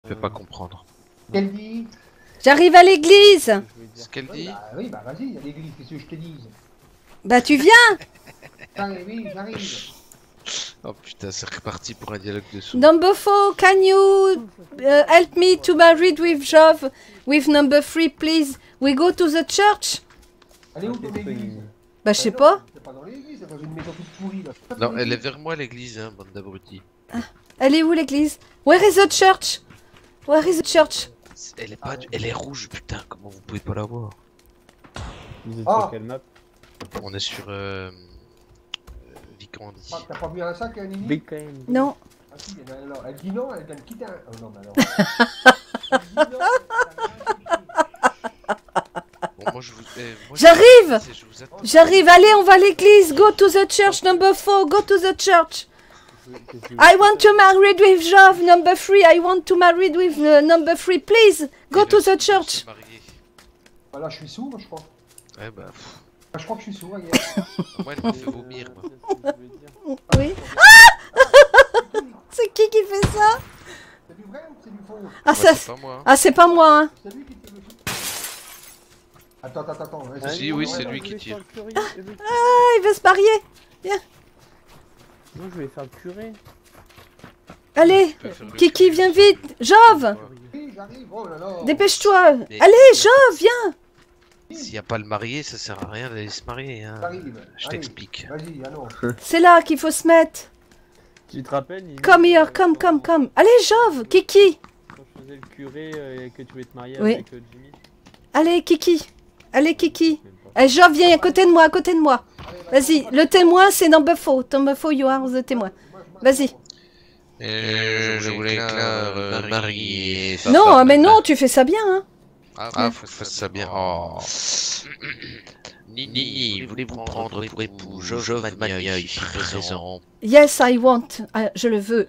Je peux pas comprendre. Qu'elle dit? J'arrive à l'église. Ce qu'elle dit? Oui, bah vas-y, à l'église, qu'est-ce que je te dise? Bah tu viens. Oui, j'arrive. Oh putain, c'est reparti pour un dialogue de sourds. Number 4, can you help me to marry with Jove with number 3, please? We go to the church. Elle est où ton église? Bah je sais pas. C'est pas dans l'église, c'est dans une maison toute pourrie là. Non, elle est vers moi l'église, hein, bande d'abrutis. Elle est où l'église? Where is the church? Where is the church? Elle est pas, elle est rouge, putain, comment vous pouvez pas la voir? Vous êtes sur quelle map? On est sur Vicandi. T'as pas vu un sac, Nini? Big Time. Non. Ah si, alors, elle dit non, elle vient de quitter un... Oh non, mais alors... Elle dit non, elle a rien compris. Bon, moi je vous... moi, J'arrive. je vous attends. J'arrive, allez, on va à l'église. Go to the church, number 4, go to the church. I want to marry with Jove, number 3. I want to marry with number 3, please. Go to the church. Ah là, je suis sourd, je crois. Ouais, bah... Ah, je crois que je suis sourd, regarde. Moi, elle me fait vomir, moi. Oui. Ah. C'est qui fait ça? C'est du vrai ou c'est du faux? Ah, ça... c'est pas moi. Ah, c'est pas moi, hein. C'est lui qui tire le fil. Attends. Si, oui, c'est lui qui tire. Ah, il veut se marier. Viens. Non, je vais faire le curé. Allez, Kiki, viens vite. Jove, Oui, j'arrive, oh là là. dépêche-toi. Mais- Allez, Jove, viens. S'il n'y a pas le marié, ça sert à rien d'aller se marier, hein. J'arrive. Je Allez, t'explique. Vas-y, allons. C'est là qu'il faut se mettre. Tu te rappelles Nini, Come here, come. Allez, Jove, Kiki. Quand je faisais le curé et que tu voulais te marier Oui. avec Jimmy. Allez, Kiki. Allez, Kiki. Même pas. Eh, Jove, viens à côté de moi, Vas-y, le témoin, c'est number 4. Number 4, you are the témoin. Vas-y. Je voulais marier... Non, mais non, tu fais ça bien, hein. Ah, faut faire ça bien. Oh. Nini, voulez-vous prendre pour époux Jovania ici présent? Yes, I want. Ah, je le veux.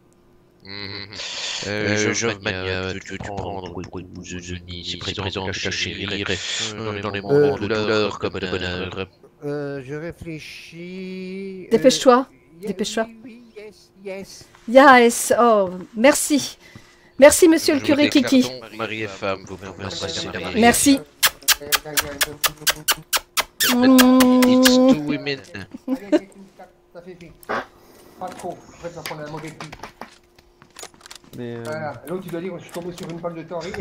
Jovania, veux-tu prendre pour époux Zeni ici présent caché chérir dans les moments de douleur comme de bonheur? Je réfléchis. Dépêche-toi. Dépêche-toi. Oui, yes. Yes, oh, merci. Merci, monsieur le Je curé vous déclare Kiki. donc mari et femme, vous pouvez embrasser la mariée. Merci. It's Mmh. two women. Allez, ça fait vite. Pas trop, après ça prend un mauvais coup. Mais Voilà, l'autre tu dois dire, je suis tombé sur une balle de taurine.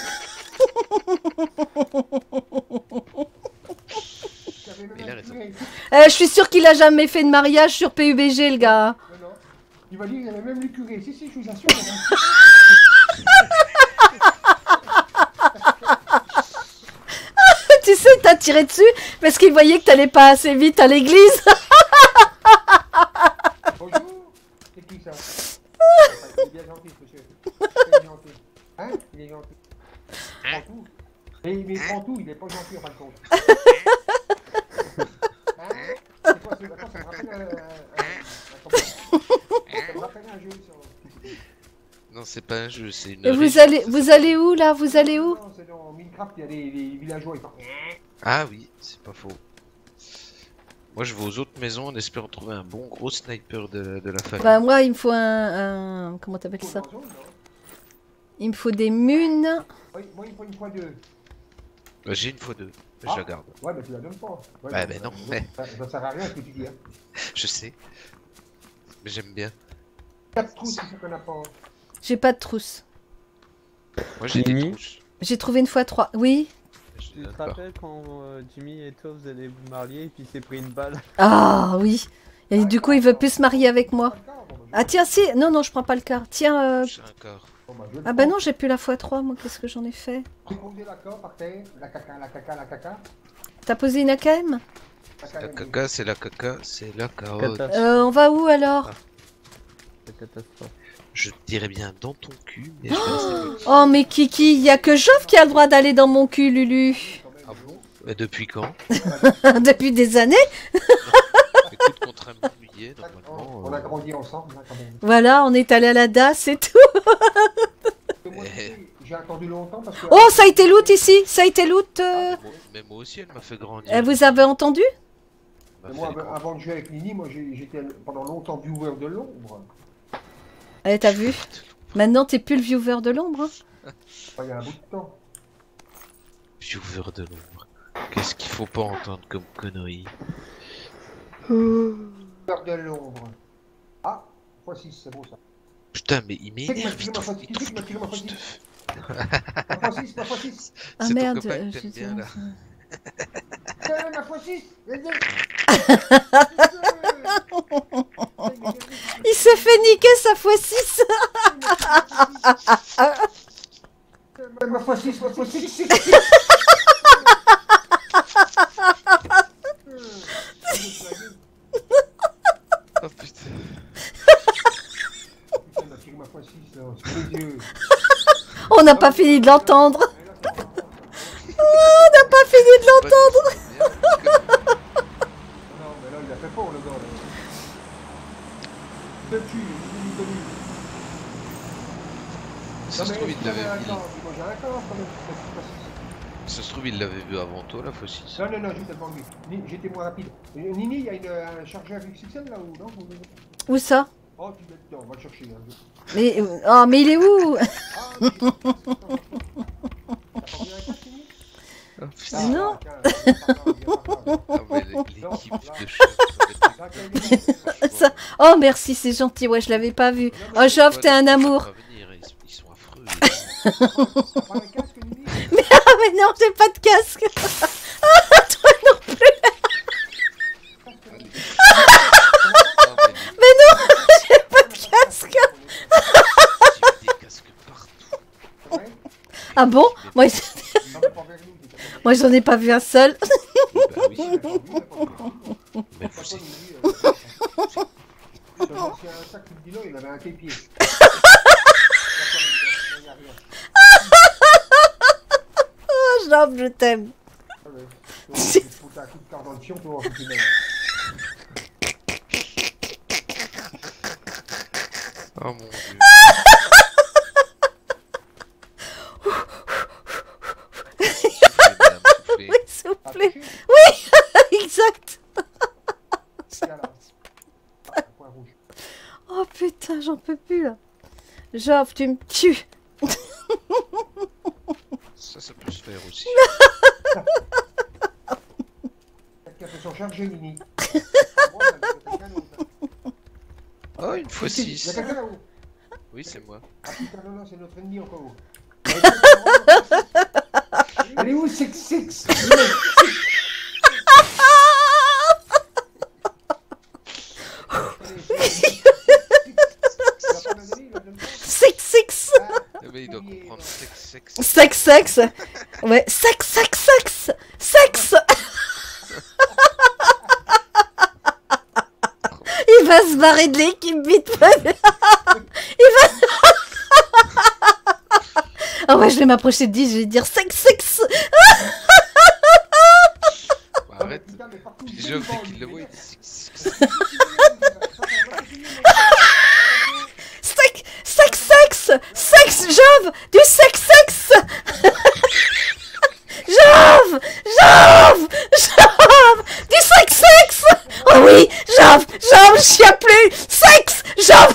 Il a raison. Je suis sûr qu'il a jamais fait de mariage sur PUBG, le gars. Non. Il va dire, il avait même le curé. Si, je vous assure. Tu sais, il t'a tiré dessus parce qu'il voyait que t'allais pas assez vite à l'église. Bonjour. C'est qui ça? Il est bien gentil, monsieur. Il est gentil. Hein? Il est gentil. Il prend tout. Mais il prend tout, il est pas gentil en fin de compte. Hein? C'est quoi, attends, ça me rappelle ça me rappelle un jeu, ça. Non, c'est pas un jeu, c'est une. Et vous allez où là? Vous allez où? Non, c'est dans Minecraft, il y a des villageois, ils partent. Ah oui, c'est pas faux. Moi, je vais aux autres maisons en espérant trouver un bon gros sniper de la famille. Bah moi, il me faut un... Comment t'appelles ça? Il me faut des munes. Oui, moi il me faut une fois deux. Bah, j'ai une fois deux, mais Ah. je la garde. Ouais, mais tu la donnes pas. Ouais, Bah, non, mais Ça sert à rien ce que tu dis. Hein. je sais. Mais j'aime bien. 4 trous, c'est ça qu'on a pas. J'ai pas de trousse. Moi, j'ai des Nini trousses. J'ai trouvé une fois 3. Oui. Je tu les te donne pas. rappelles quand Jimmy et toi vous allez vous marier et puis il s'est pris une balle? Ah oui. Et du coup, il veut plus se marier avec moi. Ah tiens, si. Non, non, je prends pas le quart. Tiens. J'ai un corps. Ah bah non, j'ai plus la x3. Moi, qu'est-ce que j'en ai fait? J'ai posé la corde par terre, la caca. T'as posé une AKM? La caca, c'est la caca, c'est la carotte. Catastrophe. On va où alors? C'est catastrophe. Je te dirais bien dans ton cul, mais je vais rester petit. Oh mais Kiki, il y a que Jove qui a le droit d'aller dans mon cul, Lulu. Ah bon? Bah, depuis quand? Depuis des années. Écoute, contre un bouillet, normalement. On a grandi ensemble, hein, quand même. Voilà, on est allé à la DAS et tout. Moi, j'ai attendu longtemps parce que. Oh, ça a été loot ici. Ça a été loot. Mais moi aussi, elle m'a fait grandir. Vous avez entendu? Elle m'a Moi, fait grandir. avant de jouer avec Nini, moi j'étais pendant longtemps viewer de l'ombre. T'as vu? Maintenant, t'es plus le viewer de l'ombre. Hein. Il y a un bout de temps. Viewer de l'ombre. Qu'est-ce qu'il faut pas entendre comme connerie? Peur de l'ombre. Ah, x6, c'est bon ça. Putain, mais il Qui c'est m'énerve, qui il m'a trouve tiré ma trop de x6? stuff. Ma x6, ma x6. Ah C'est ton merde, copain que j'ai t'aimes dit- bien, là. Ma x6. Il s'est fait niquer sa x6. Ma x6, ma x6. Oh putain. Il m'a tiré ma x6 là, c'est les yeux. On n'a pas fini de l'entendre. On n'a pas fini de l'entendre. Non, mais là, il a fait fort, le gars, là. Il me tue, il est connu. Ça se trouve, il l'avait vu. Moi, j'ai un corps, quand même. Ça se trouve, il l'avait vu avant toi, la F6. Non, j'étais devant lui. J'étais moins rapide. Nini, il y a un chargeur XXL là ou non? Où ça? Oh, tu mets dedans, on va le chercher. Hein. Mais, oh, mais il est où? Ah, mais t'as pas mis un casque, Nini? Oh Ah, putain. Non. tiens, Ah, mais l'équipe Non, de là. chef. Ça- Oh, merci, c'est gentil. Ouais, je l'avais pas vu. Oh, Jove, t'es un amour. Ils sont affreux. T'as pas un casque, Nini? Ah, mais non, j'ai pas de casque. Ah, toi non plus. Mais non, j'ai pas de casque. Des casques partout. Ouais. Ah bon? Moi, Non, mais pas vers nous, t'es pas- moi j'en ai pas vu un seul. Bah oui, T'as pas vu, mais t'as vous pas savez. Nini, Dans l'ancien sac du bilan, il avait un képier. Oh, Jove, je t'aime. Tu fous un coup de carte dans le fion, tu vois, tu mets. Oh mon dieu. Soufflez, madame, soufflez. Oui, s'il vous Ah, plaît. touché? Exact. Tiens, là. Ah, un point rouge. Oh putain, j'en peux plus là. Jove, tu me tues. Ça peut se faire aussi. Quelqu'un fait son chargé, Nini. Oh, une Il y a F6. quelqu'un là-haut. Oui, c'est moi. Ah putain, non, c'est notre ennemi encore haut. Elle est où, 6-6? 6-6. Mais il doit comprendre sexe. Sexe. Ouais, sexe. Il va se barrer de l'équipe vite. Il va... Ah ouais, je vais m'approcher de 10, je vais dire sexe. Bah, arrête. Puis Jove, dès qu'il le voit, il dit sexe. Sexe, Jove, du sexe. Jove, du sexe. Oh oui, Jove, je chiale plus. Sexe, Jove.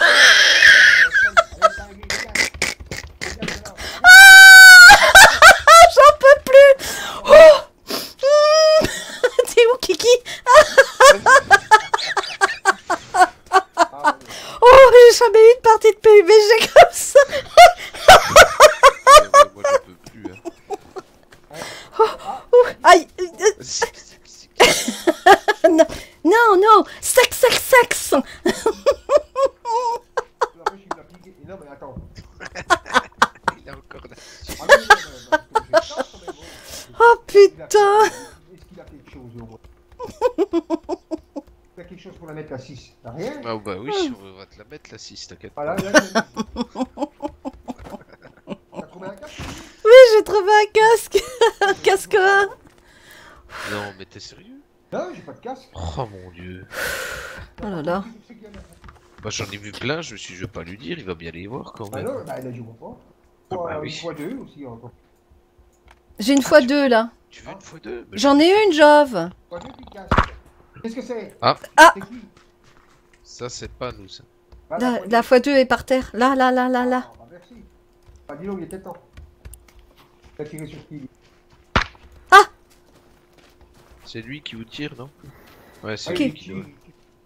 J'en peux plus. Oh. T'es où, Kiki? Oh, j'ai jamais eu de partie de PUBG comme ça. Moi, je peux plus. Hein. Aïe. Sexe. Non, sexe. Non, mais attends. Il a encore là. Ah oui, non, Oh putain. Est-ce qu'il a quelque chose au moins? Il a quelque chose pour la mettre à 6. T'as rien? Ah bah oui, on va te la mettre la 6, t'inquiète pas. Voilà, là, t'as trouvé un casque? Oui, j'ai trouvé un casque. Un casque 1. Non, mais t'es sérieux? Non, j'ai pas de casque. Oh mon dieu. Oh là là. Bah j'en ai vu plein, je me suis dit, je vais pas lui dire, il va bien les voir quand Ah même. non, bah il a joué pas. Ah bah Une oui. fois deux aussi encore. J'ai une fois deux là. Tu veux une fois deux? Mais J'en ai une, Jove. Fois deux, puis casque. Qu'est-ce que c'est? Ah. Ah. C'est qui? ça c'est pas nous ça. La x2 est par terre. Là. Ah, bah merci. Ah, dis-le, il était temps. T'as tiré sur qui? Ah! C'est lui qui vous tire, non? Ouais, c'est Ok. lui qui doit.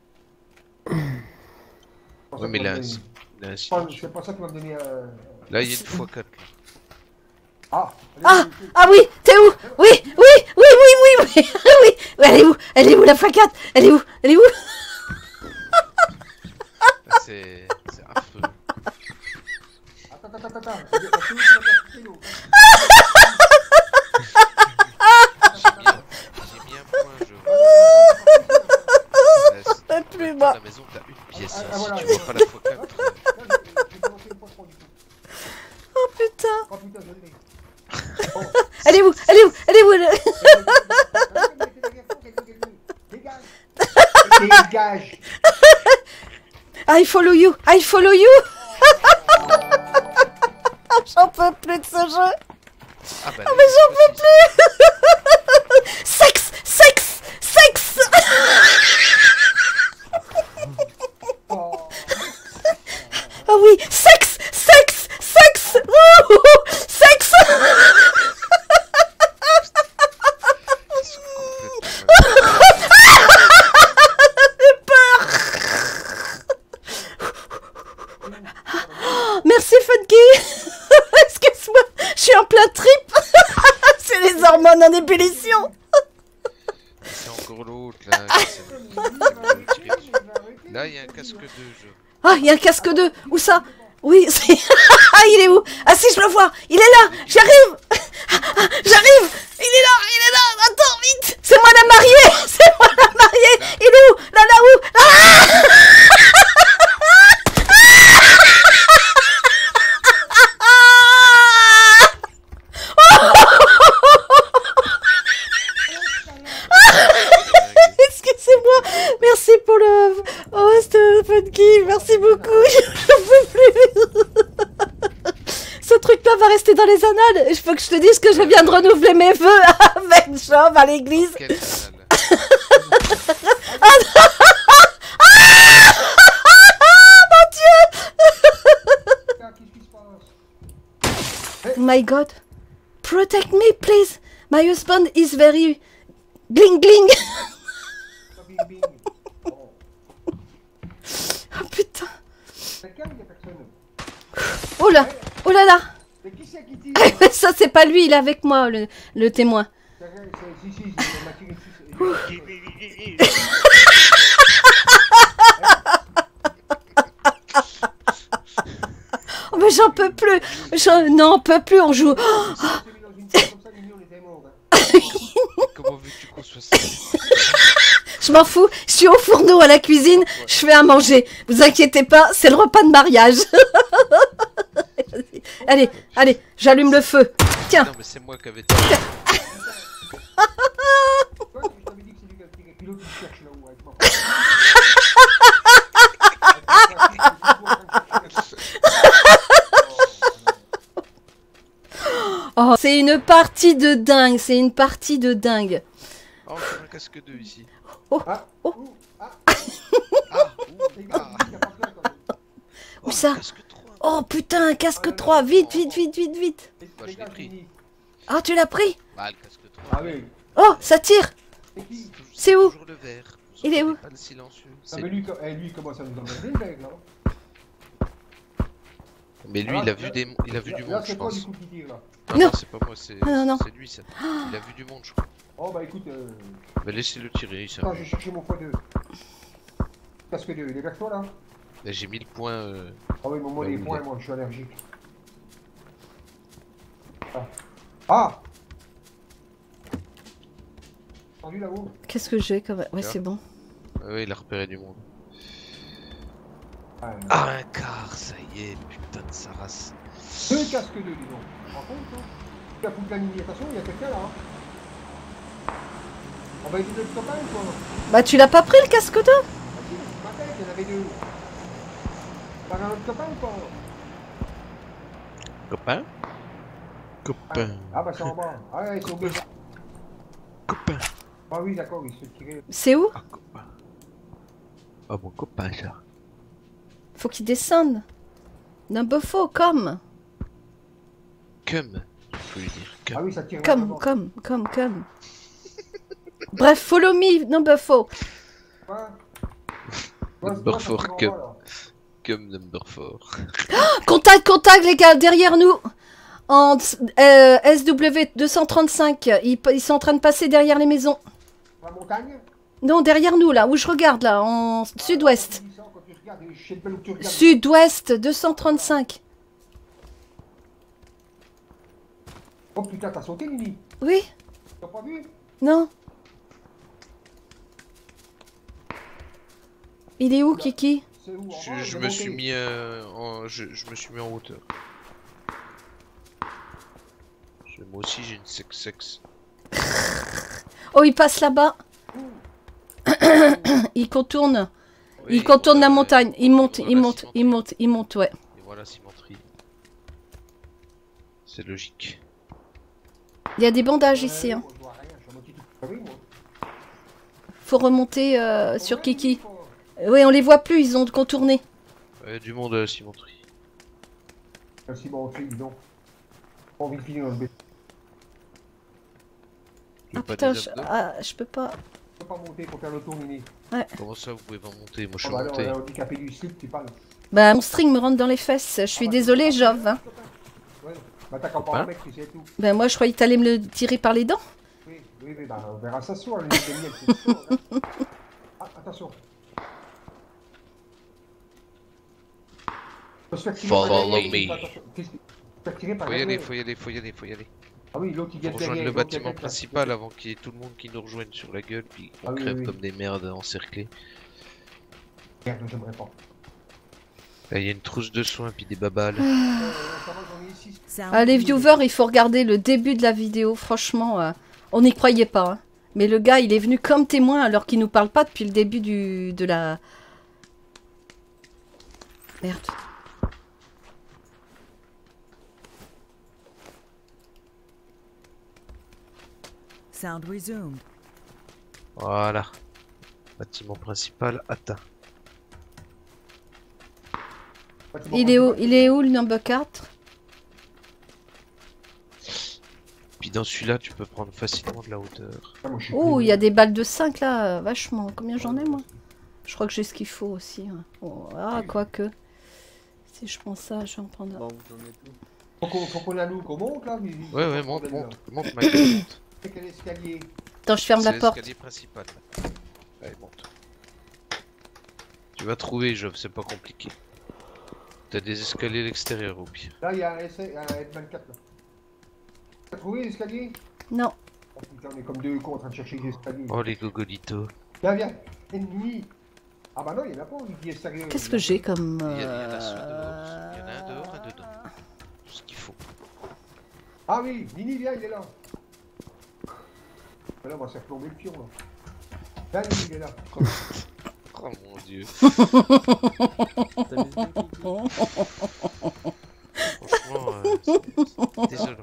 Ouais, mais il a un silence. C'est pas ça qui m'a donné Là, il y a une x4. Là. Ah! Ah oui, t'es où? Oui. Oui, elle est où? Elle est où la x4? Elle est où? C'est affreux. Attends. J'ai mis un point, je vois. Plus Dans moi. la maison, t'as une pièce. Ah, Si voilà. tu vois pas la x4. Oh putain. Oh putain, je l'ai. Elle est où? Dégage! I follow you. J'en peux plus de ce jeu. Ah bah, mais j'en peux plus. Sexe. Ah oui, sexe. Wouhou, sexe. Merci Funky. Excuse-moi, je suis en plein trip. C'est les hormones en ébullition. C'est encore l'autre là. Là, il y a un casque 2, je. Ah, il y a un casque 2. Où ça? Oui, c'est... Ah, il est où? Ah si, je le vois. Il est là. J'arrive. J'arrive. Il est là. Attends, vite. C'est moi la mariée. Il est où? Là où? Excusez-moi. Merci pour le host Funky. Merci beaucoup. J'en peux plus. Ce truc-là va rester dans les annales. Il faut que je te dise que je viens de renouveler mes vœux avec Job à l'église. Quel canal? Mon Dieu! My God. Protect me, please. My husband is very... Gling gling. Oh putain. Oh là là. Mais qui c'est qui tire? Ça c'est pas lui, il est avec moi, le témoin. Si, il m'a tiré dessus. Oh mais j'en peux plus. Non, peux plus, on joue. Comment veux-tu qu'on soit ça? Je m'en fous, je suis au fourneau à la cuisine, je fais à manger. Vous inquiétez pas, c'est le repas de mariage. Allez, j'allume le feu. Tiens. Non, mais c'est moi qui avais dit. Oh, c'est une partie de dingue, Oh, j'ai un casque 2 ici. Oh. Où ça? Casque 3. Oh putain, un casque 3, vite. Bah, je l'ai pris. Ah, tu l'as pris? Bah, le casque 3. Ah oui. Oh, ça tire. C'est où? Toujours le vert. Il est où? Pas le silencieux. Ah, mais lui, commence à nous emmerder, le mec, là. Mais lui, il a vu du Là, monde, je c'est quoi du pense. coup qui tire, là? Non, c'est pas moi, c'est Non. lui, ça. Il a vu du monde, je crois. Oh, bah écoute, Mais laissez-le tirer, ça. attends, j'ai cherché mon x2. Casque 2, il est vers toi, là? Là, j'ai mis le point. Ah oui, mais moi, Bah, les oui, points, il est. moi, je suis allergique. Ah! Entendu là-haut? Qu'est-ce que j'ai comme... Ouais, c'est bon. Ah oui, il a repéré du monde. Ah, Ah, un quart, ça y est, putain de sa race. deux casques 2, dis donc. Tu te rends compte, hein? Tu as foutu la ligne. Attention, il y a quelqu'un là. Hein. On va aider notre copain ou quoi? Bah, tu l'as pas pris le casque 2? Ah si, ma tête, il y en avait deux. T'as un autre copain ou pas? Copain? Copain. Ah bah c'est en bas. Ah ouais, c'est au bas. Copain. Ah oui, d'accord, il se tirait. C'est où? Ah, copain. Ah, mon copain, ça. Faut qu'il descende. Number 4, come. Cum, faut lui dire. Cum. Ah oui, ça tire. Come. Bref, follow me, number 4. Number 4, cum. Cum number 4. Contact, les gars, derrière nous. En SW 235. Ils sont en train de passer derrière les maisons. La montagne? Non, derrière nous, là, où je regarde, là, en sud-ouest. Je sais pas où tu regardes. Sud-ouest 235. Oh putain, t'as sauté, Mimi? Oui? T'as pas vu? Non? Il est où, Kiki? C'est où? Je me suis mis je me suis mis en hauteur. Moi aussi j'ai une sexe. Oh, il passe là-bas. Il contourne. Oui, Il contourne la montagne. Il monte, voilà, il monte, ouais. Et voilà cimenterie. C'est logique. Il y a des bandages ici. Hein. Faut remonter sur Kiki. Oui, on les voit plus, ils ont contourné. Du monde à la cimenterie. Merci, bon, dis donc. Pas envie de finir dans le béton. Ah putain, je peux pas. Je peux pas monter pour faire le tour, Mimi. Ouais. Comment ça vous pouvez pas monter? Moi je suis Ah bah monté. alors, handicapé du slip, tu parles. Bah, mon string me rentre dans les fesses. Je suis désolée, Jove. Hein. Ouais. Bah t'as qu'à pas un mec, tu sais tout. Ben moi, je croyais que t'allais me le tirer par les dents. Oui, bah on verra ça ce soir, les miel, c'est chaud, hein. Ah, attention. Faut se faire tirer par Follow derrière, me. attention. Qu'est-ce que- se faire tirer par Faut y aller, derrière. faut y aller. Ah oui, l'autre il vient Faut de rejoindre derrière. le l'autre, il bâtiment vient de- principal avant qu'il y ait tout le monde qui nous rejoigne sur la gueule puis qu'on Ah oui, crève oui. comme des merdes encerclés. Merde, j'aimerais pas. Là il y a une trousse de soins puis des babales. Ça va, j'en ai ici. Ah, les viewers, il faut regarder le début de la vidéo. Franchement, on n'y croyait pas. Hein. Mais le gars, il est venu comme témoin alors qu'il nous parle pas depuis le début de la... Merde. Sound resumed. Voilà. Bâtiment principal atteint. Il est où le number 4? Puis dans celui-là tu peux prendre facilement de la hauteur. Ah, moi, je suis Oh, plus- il y a des balles de 5 là, vachement. Combien j'en ai moi? Je crois que j'ai ce qu'il faut aussi. Ouais. Oh, ah, quoique. Si je prends ça, je vais en prendre un. Bon, vous en êtes où? Faut qu'on alloue, qu'on monte là, mais... Ouais, monte ma gueule, monte. C'est quel escalier? Attends, je ferme C'est la porte. l'escalier principal. Là. Allez, monte. Tu vas trouver, Jove, c'est pas compliqué. T'as des escaliers à l'extérieur au pire. Là, il y a un S24 là. T'as trouvé l'escalier? Non. Oh putain, on est comme deux cons en train de chercher des escaliers. Oh les gogolitos. Viens. Ennemi. Ah bah non, il y en a pas, on dit sérieux. Qu'est-ce que j'ai comme... Il y en a ceux dehors. Il y en a un dehors, un dedans. Tout ce qu'il faut. Ah oui, Nini, viens, il est là. Là, on va se faire plomber le pion là. Viens, Nini, il est là. Oh mon dieu. T'amuses bien, Kiki? Franchement, c'est désolant.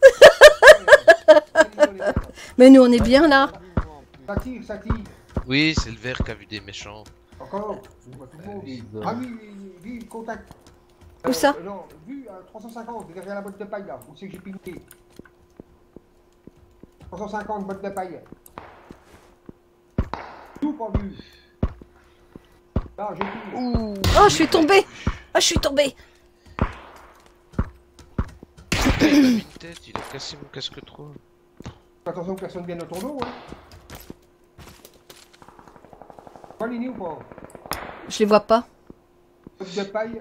Mais nous, on est bien là. Ça tire, ça tire. Oui, c'est le verre qui a vu des méchants. Encore. On voit tout le monde. Ah oui, contact. Où ça? Non, vu à 350, derrière la botte de paille là. Où c'est que j'ai piqué? 350, botte de paille. Tout pas vu. Là, j'ai pris. Oh, je suis tombée. Ah, je suis tombée. Putain, il a mis une tête, il a cassé mon casque 3. Attention que personne vienne dans ton dos, hein. Pas Nini ou pas? Je les vois pas. Botte de paille,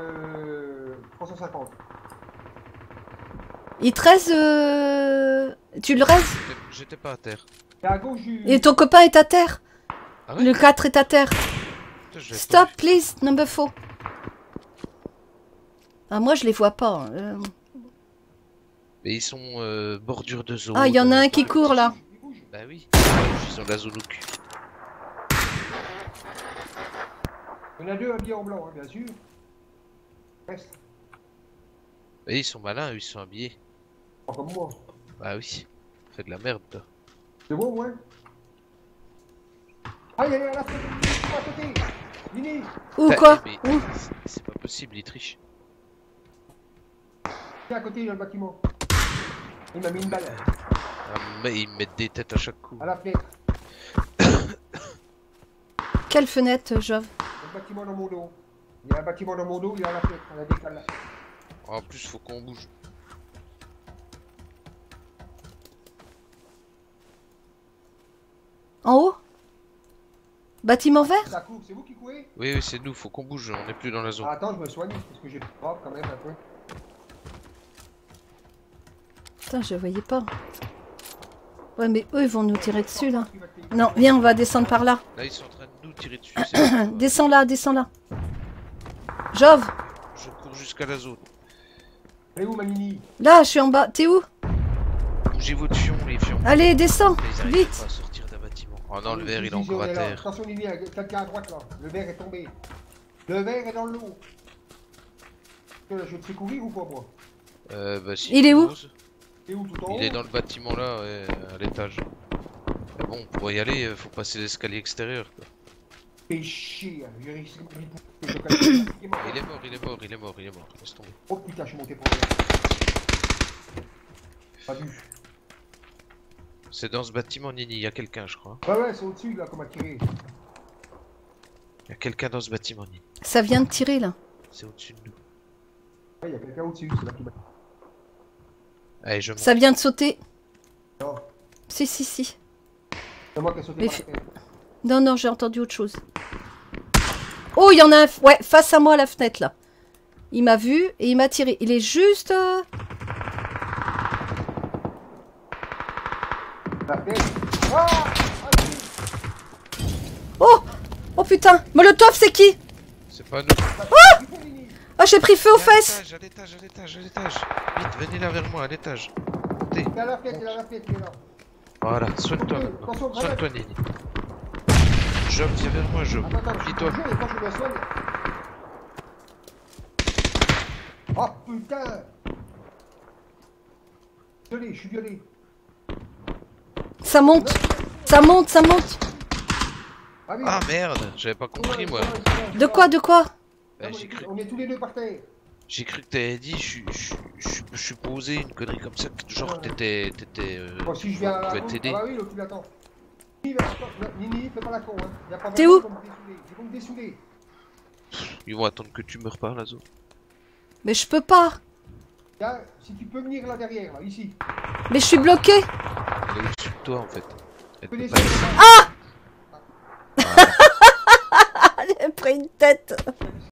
350. Il te reste... Tu le restes? J'étais pas à terre. Et à gauche du... Et ton copain est à terre. Ah ouais? Le 4 est à terre. Putain, je l'avais Stop, pas please, number 4. Ah, moi, je les vois pas. vu. Mais ils sont bordure de zone. Ah, il y en a un qui court là. Bah oui, ils sont de la zone au cul. Il y en a deux habillés en blanc, hein, bien sûr. Reste. Mais ils sont malins, eux, ils sont habillés. Pas comme moi. Bah oui, fait de la merde toi. C'est bon, ouais. Ah, il y en a à la côté. Nini. Ou quoi? Mais Où? C'est pas possible, il triche. Tiens, à côté, il y a le bâtiment. Il m'a mis une balle Ah, mais ils mettent des têtes à chaque coup. à la fenêtre. Quelle fenêtre, Jove? Il y a un bâtiment dans mon dos. Il y a un bâtiment dans mon dos, il y a la fenêtre. On a décalé là. En plus, faut qu'on bouge. En haut? Bâtiment vert? Ça court, c'est vous qui courez? Oui, oui, c'est nous, faut qu'on bouge, on est plus dans la zone. Ah, attends, je me soigne parce que j'ai propre quand même un peu. Putain, je voyais pas. Ouais, mais eux, ils vont nous tirer dessus, là. Non, viens, on va descendre par là. Là, ils sont en train de nous tirer dessus. c'est bon. Descends là, descends là. Jove, Je cours jusqu'à la zone. Elle est où, Manini? là, je suis en bas. T'es où? Bougez votre fion, les fions. Allez, descends, Mais ils arrivent vite. pas à sortir d'un bâtiment. Oh non, le verre, il est Ici, encore à on est là. terre. Attention, Nini, il y a quelqu'un à droite là. Le verre est tombé. Le verre est dans l'eau. Je te fais courir ou quoi, moi? Bah si. Il est où? T'es où, tout en haut? Il est dans le bâtiment là, ouais, à l'étage. Mais bon, pour y aller, faut passer l'escalier extérieur. Quoi. Fais chier, hein. J'ai risqué de Il est mort, il est mort, il est mort, il est mort. Laisse tomber. Oh putain, je suis monté pour rien. Pas vu. C'est dans ce bâtiment, Nini, il y a quelqu'un, je crois. Ouais, ouais, c'est au-dessus là qu'on m'a tiré. Il y a quelqu'un dans ce bâtiment, Nini. Ça vient de tirer, là. C'est au-dessus de nous. Ouais, il y a quelqu'un au-dessus, c'est là qui m'a. Allez, je monte. Ça vient de sauter. Non, Si, si, si. c'est moi qui ai sauté Mais par la fenêtre. Non, non, j'ai entendu autre chose. Oh, il y en a un. Ouais, face à moi à la fenêtre, là. Il m'a vu et il m'a tiré. Il est juste... La fenêtre. Ah, Oh! Oh putain! Molotov, c'est qui? C'est pas nous. Ah, j'ai pris feu aux Il est à fesses! l'étage, à l'étage, à l'étage, à l'étage. Vite, venez là vers moi, à l'étage. Montez. il est à la fenêtre, il est à la fenêtre, il est là. Voilà, soigne-toi Ok, maintenant. attention, Soigne-toi, Nini. Job, viens vers moi, Job. Attends, attends, je suis Plie-toi. toujours et quand je me soigne. Oh putain! Désolé, je suis violé. Ça monte! Ça monte, ça monte! Ah oui. Ah merde, j'avais pas compris moi. De quoi, de quoi? Bah, j'ai cru, On est tous les deux par terre. j'ai cru que t'avais dit, je suis posé une connerie comme ça, que genre t'étais. Bon, si je viens à la pouvais route, t'aider. ah bah oui, l'autre il attend. Nini, fais pas la con, hein. Y a pas T'es vraiment où? pour me dessouder. Ils vont me dessouder. Ils vont attendre que tu meurs pas, la zone. Mais je peux pas! Tiens, si tu peux venir là derrière, là, ici. Mais je suis bloqué! Elle est au-dessus de toi en fait. Elle Tu peux peut descendre. pas- J'ai pris une tête!